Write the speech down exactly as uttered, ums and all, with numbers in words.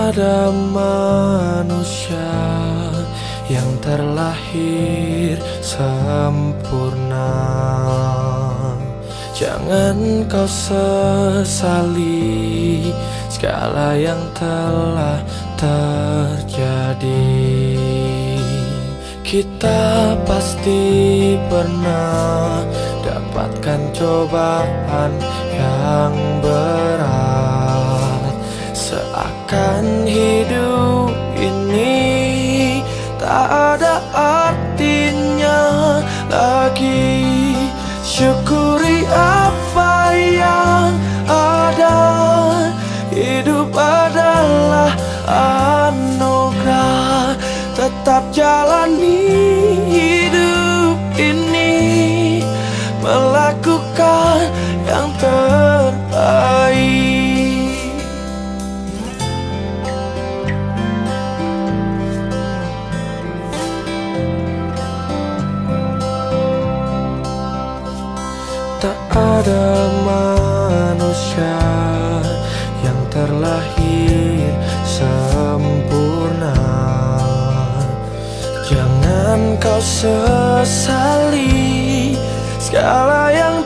ada manusia yang terlahir sempurna. Jangan kau sesali segala yang telah terjadi. Kita pasti pernah dapatkan cobaan yang berat. Seakan hidup ini tak ada artinya lagi. Syukuri apa yang ada. Hidup adalah anugerah. Tetap jalani hidup ini, melakukan yang terbaik. Tak ada manusia yang terlahir sempurna. Jangan kau sesali segala yang